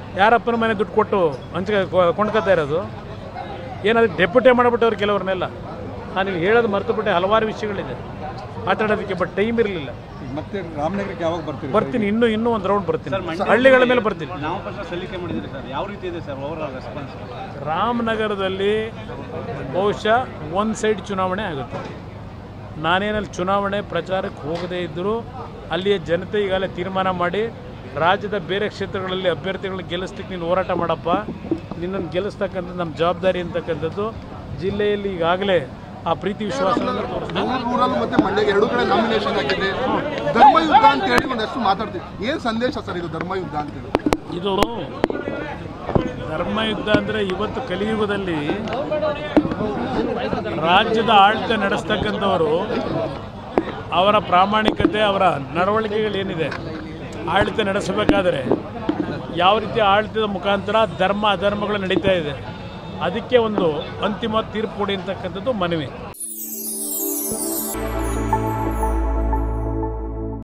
ಯಾರಪ್ಪನ ಮನೆ ದುಡ್ಡು ಕೊಟ್ಟು ಕೊಂಡ್ಕೊತಾ ಇರೋದು? ಏನಾದರೂ ಡೆಪ್ಯೂಟೇ ಮಾಡಿಬಿಟ್ಟವ್ರು ಕೆಲವ್ರನ್ನೆಲ್ಲ. ನಾನಿಲ್ಲಿ ಹೇಳೋದು ಮರ್ತುಬಿಟ್ಟೆ, ಹಲವಾರು ವಿಷಯಗಳಿದೆ ಮಾತಾಡೋದಕ್ಕೆ, ಬಟ್ ಟೈಮ್ ಇರಲಿಲ್ಲ. ಮತ್ತೆ ರಾಮನಗರಕ್ಕೆ ಯಾವಾಗ ಬರ್ತೀನಿ, ಇನ್ನೂ ಒಂದು ರೌಂಡ್ ಬರ್ತೀನಿ, ಹಳ್ಳಿಗಳ ಮೇಲೆ ಬರ್ತೀನಿ. ಯಾವ ರೀತಿ ಇದೆ ಸರ್ ಓವರಾಲ್ ರೆಸ್ಪಾನ್ಸ್? ರಾಮನಗರದಲ್ಲಿ ಬಹುಶಃ ಒಂದು ಸೈಡ್ ಚುನಾವಣೆ ಆಗುತ್ತೆ. ನಾನೇನಲ್ಲಿ ಚುನಾವಣೆ ಪ್ರಚಾರಕ್ಕೆ ಹೋಗದೇ ಇದ್ದರೂ ಅಲ್ಲಿಯ ಜನತೆ ಈಗಾಗಲೇ ತೀರ್ಮಾನ ಮಾಡಿ ರಾಜ್ಯದ ಬೇರೆ ಕ್ಷೇತ್ರಗಳಲ್ಲಿ ಅಭ್ಯರ್ಥಿಗಳನ್ನ ಗೆಲ್ಲಿಸ್ಲಿಕ್ಕೆ ನೀನು ಹೋರಾಟ ಮಾಡಪ್ಪ, ನಿನ್ನನ್ನು ಗೆಲ್ಲಿಸ್ತಕ್ಕಂಥದ್ದು ನಮ್ಮ ಜವಾಬ್ದಾರಿ ಅಂತಕ್ಕಂಥದ್ದು ಜಿಲ್ಲೆಯಲ್ಲಿ ಈಗಾಗಲೇ ಆ ಪ್ರೀತಿ ವಿಶ್ವಾಸವನ್ನು ಮತ್ತೆ ಮಂಡ್ಯಗೆ ಎರಡು ಕಡೆ ನಾಮಿನೇಷನ್ ಆಗಿದೆ. ಧರ್ಮಯುದ್ಧ ಅಂತ ಹೇಳಿ ಒಂದಷ್ಟು ಮಾತಾಡ್ತೀವಿ, ಏನು ಸಂದೇಶ ಸರ್ ಇದು ಧರ್ಮಯುದ್ಧ ಅಂತೇಳಿ? ಇದು ಧರ್ಮಯುದ್ಧ ಅಂದರೆ ಇವತ್ತು ಕಲಿಯುಗದಲ್ಲಿ ರಾಜ್ಯದ ಆಡಳಿತ ನಡೆಸ್ತಕ್ಕಂಥವರು ಅವರ ಪ್ರಾಮಾಣಿಕತೆ, ಅವರ ನಡವಳಿಕೆಗಳೇನಿದೆ, ಆಡಳಿತ ನಡೆಸಬೇಕಾದರೆ ಯಾವ ರೀತಿ ಆಡಳಿತದ ಮುಖಾಂತರ ಧರ್ಮ ಅಧರ್ಮಗಳು ನಡೀತಾ ಇದೆ, ಅದಕ್ಕೆ ಒಂದು ಅಂತಿಮ ತೀರ್ಪು ಕೊಡಿ ಅಂತಕ್ಕಂಥದ್ದು ಮನವಿ.